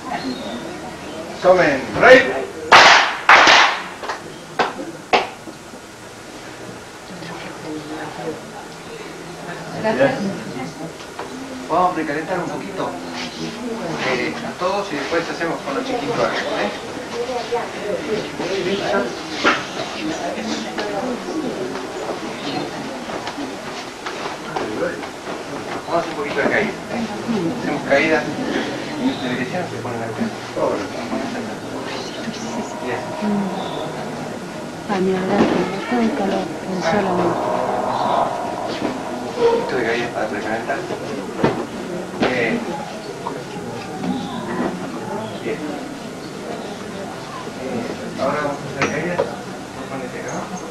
Tomen, rey. Vamos a precalentar un poquito a todos y después hacemos con los chiquitos algo, Vamos a hacer un poquito de caída. Hacemos caída de dirección, se ponen acá. Ay, mira, está de calor, en solamente. Un poquito de caída para precalentar. Bien. Bien. Ahora vamos a hacer caída. Ponete acá abajo.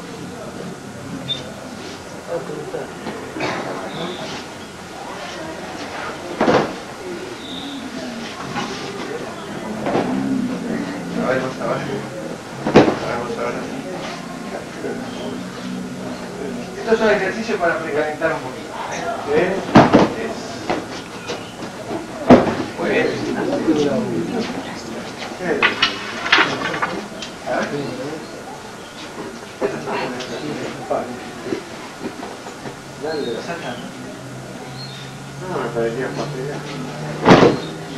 A ver, vamos abajo. Vamos ahora. Estos son ejercicios para precalentar un poquito. Bien. Muy bien. A ver. Dale, lo sacan. No, me parecía fácil.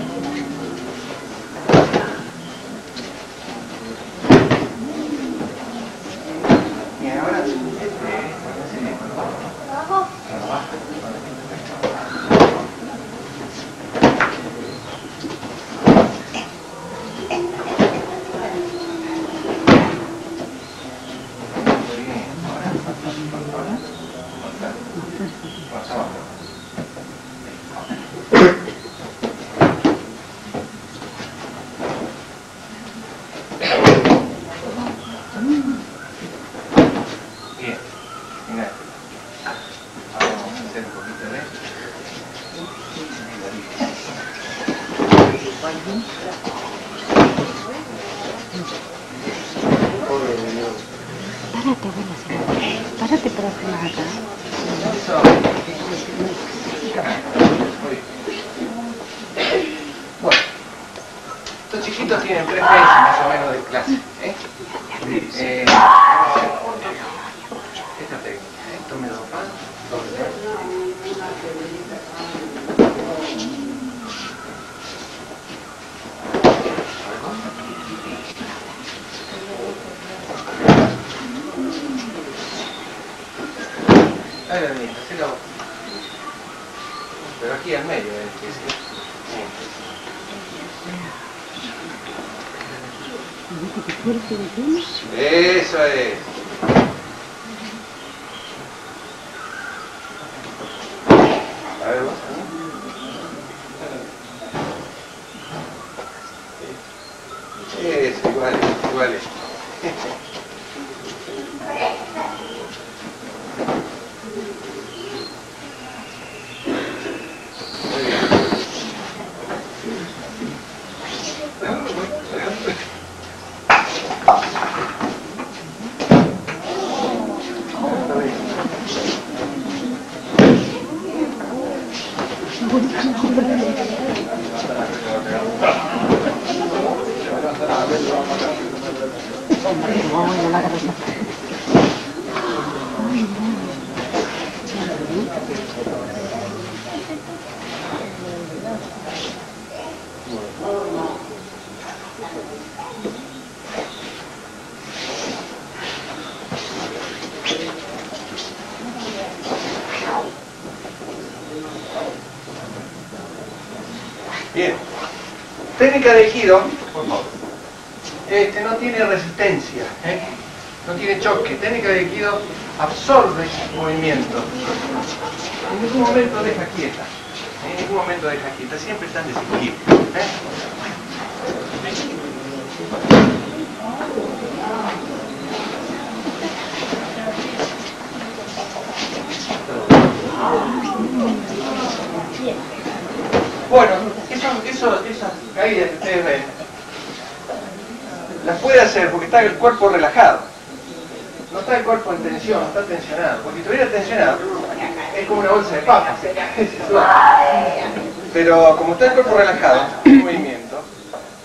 Bien, ahora Párate para hacer más acá. Bueno, estos chiquitos tienen 3 meses más o menos de clase. Esta técnica. Tome 2 palos, 2 ahí la niña, hacela vos. Pero aquí al medio, Eso es. A ver vos. Eso, igual. Bien. Técnica de Aikido, por favor. No tiene resistencia, no tiene choque. Técnica de Aikido absorbe movimiento. En ningún momento deja quieta. En ningún momento deja quieta. Siempre está en desequilibrio. Bueno, esas caídas que ustedes ven, las puede hacer porque está el cuerpo relajado. No está el cuerpo en tensión, no está tensionado. Porque si estuviera tensionado, es como una bolsa de papas. Pero como está el cuerpo relajado, en movimiento,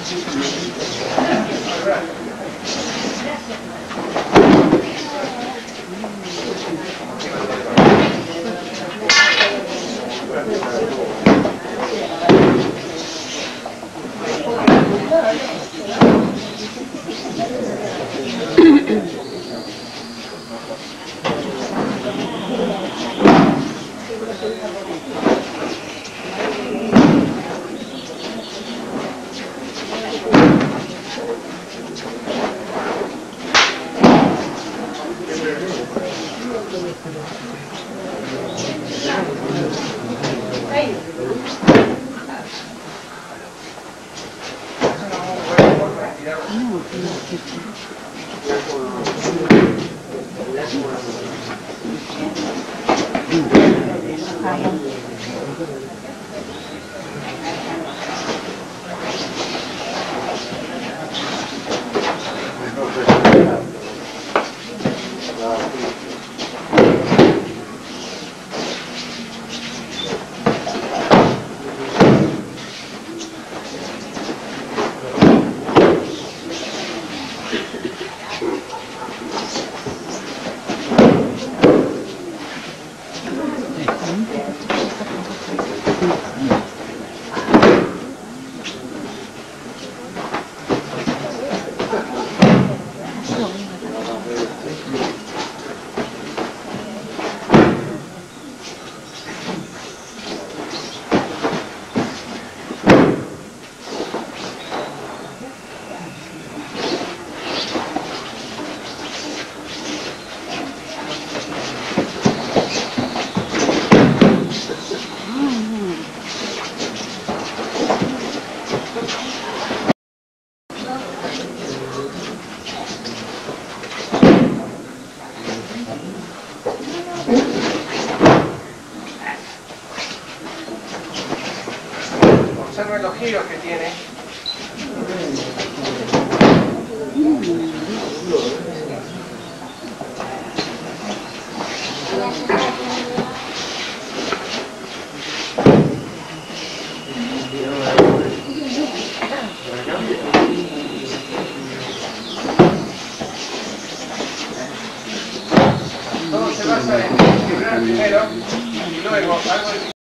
Observen los giros que tiene. Todo se basa en equilibrar primero y luego algo de...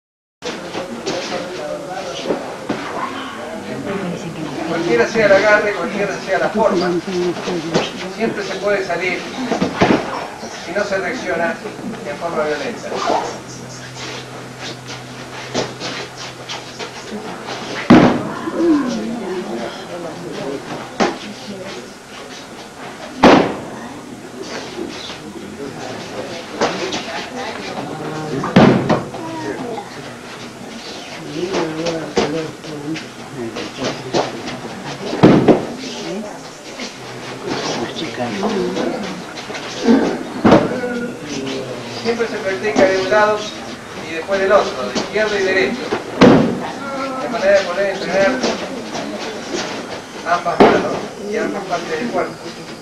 Cualquiera sea el agarre, cualquiera sea la forma, siempre se puede salir si no se reacciona en forma violenta. Siempre se practica de un lado y después del otro, de izquierdo y derecho, de manera de poder entrenar ambas manos y ambas partes del cuerpo.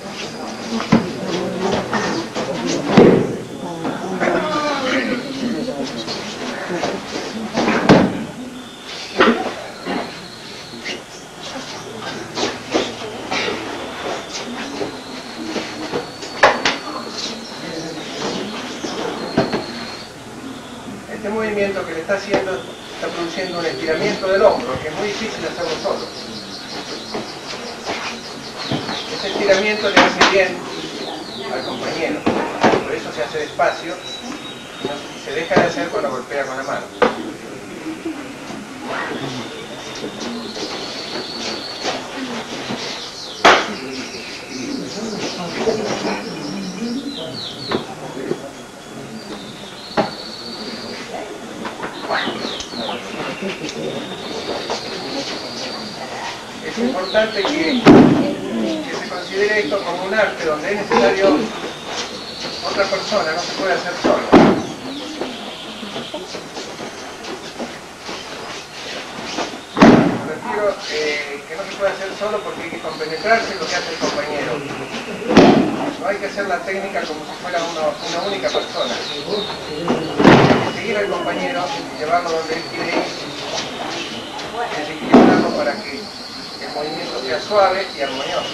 Este movimiento que le está haciendo está produciendo un estiramiento del hombro, que es muy difícil hacerlo solo. Ese estiramiento le hace bien al compañero, por eso se hace despacio y se deja de hacer cuando golpea con la mano. Es importante que se considere esto como un arte donde es necesario otra persona, no se puede hacer solo. Me refiero que no se puede hacer solo porque hay que compenetrarse en lo que hace el compañero. No hay que hacer la técnica como si fuera una única persona. Hay que seguir al compañero y llevarlo donde él quiere ir, desequilibrarlo para que el suave y armonioso.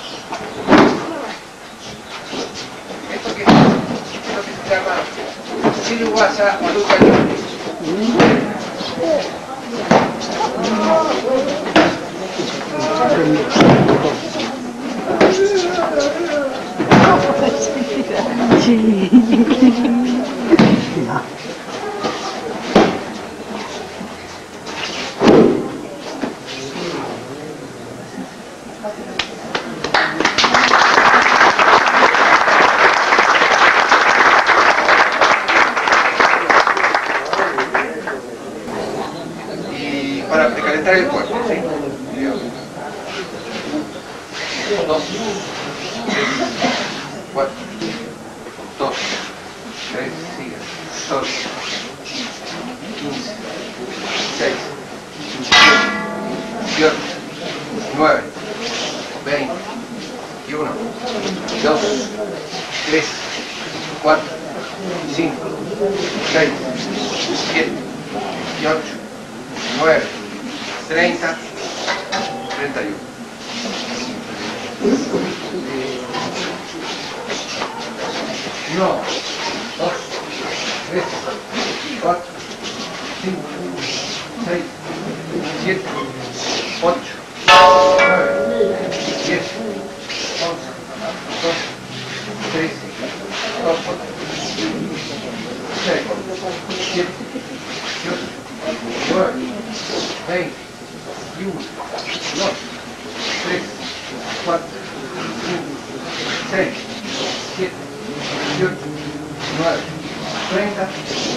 Esto que se llama Siluwasa Lukayoni. Y para precalentar el cuerpo, ¿sí? 2, 4, 2, 3, sigue, 14, 15, 16, 17, 18, 19, 20, 21, 2, 3, 4, 5, 6, 7, 18, 9, 30, 31. 1, 2, 3, 4, 5, 6, 7, 8, 9, 10, 11, 12, 13, 14, 16, 17, 18, 19, 20, 21, 2, 3, 4, 5, 6, 7, 18, 19, 30.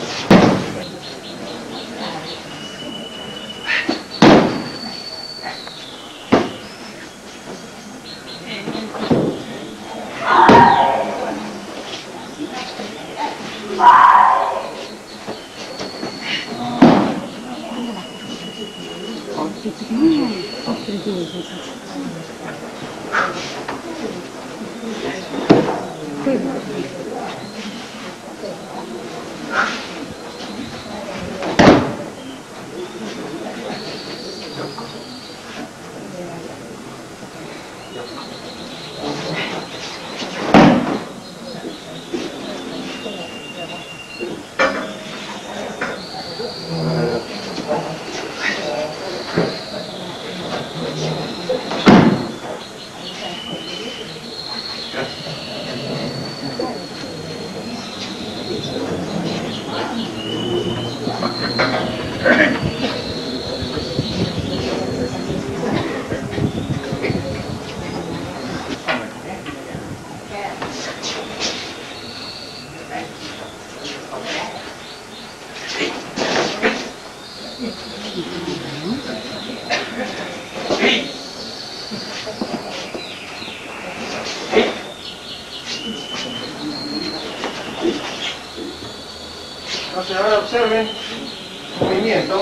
Entonces ahora observen movimiento.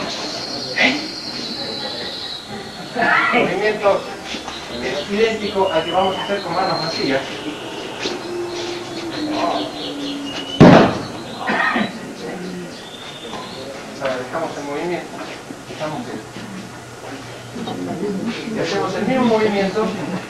El movimiento es idéntico al que vamos a hacer con manos vacías. Ahora dejamos el movimiento. Y hacemos el mismo movimiento.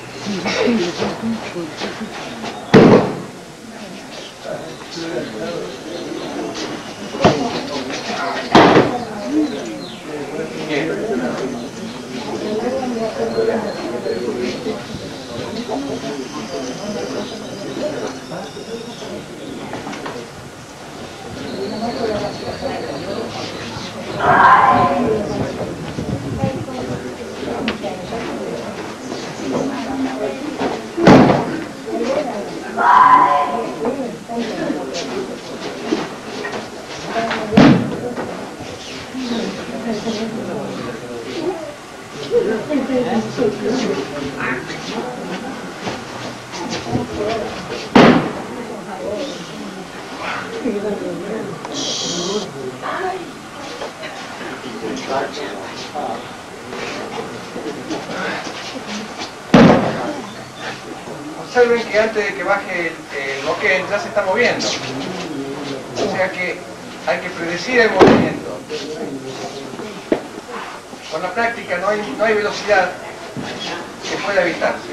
Observen que antes de que baje el boquén ya se está moviendo. O sea que hay que predecir el movimiento. Con la práctica no hay velocidad, que pueda evitarse.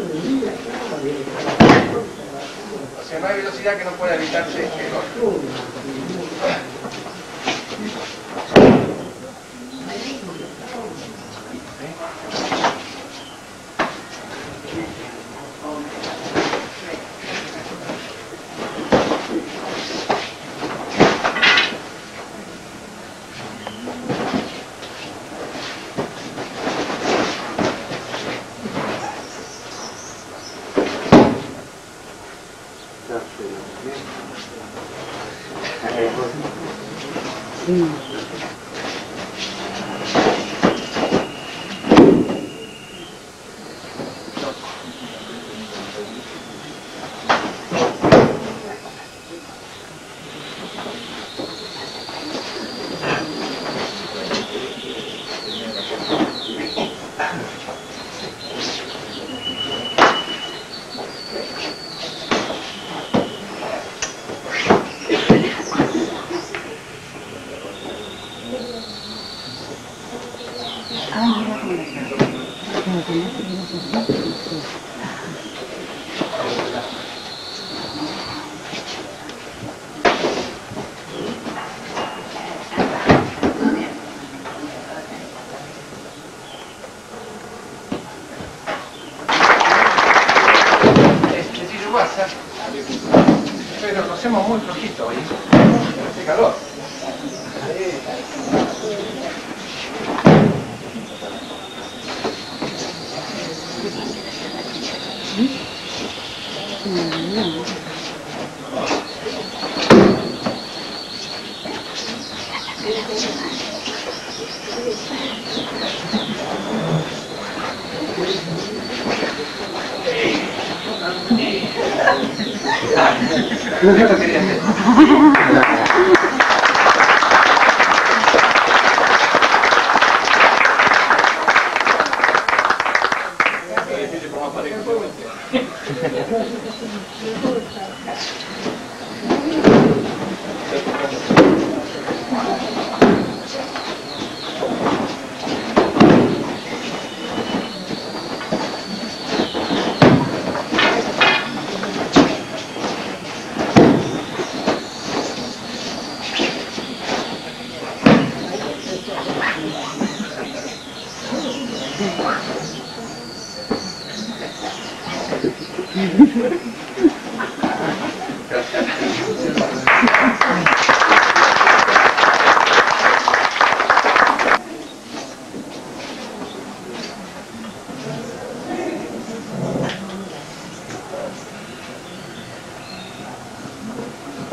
O sea, no hay velocidad que no pueda evitarse el golpe. Pero lo hacemos muy flojito hoy. Hace calor. No lo quería hacer.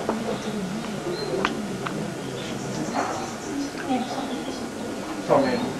Tomen.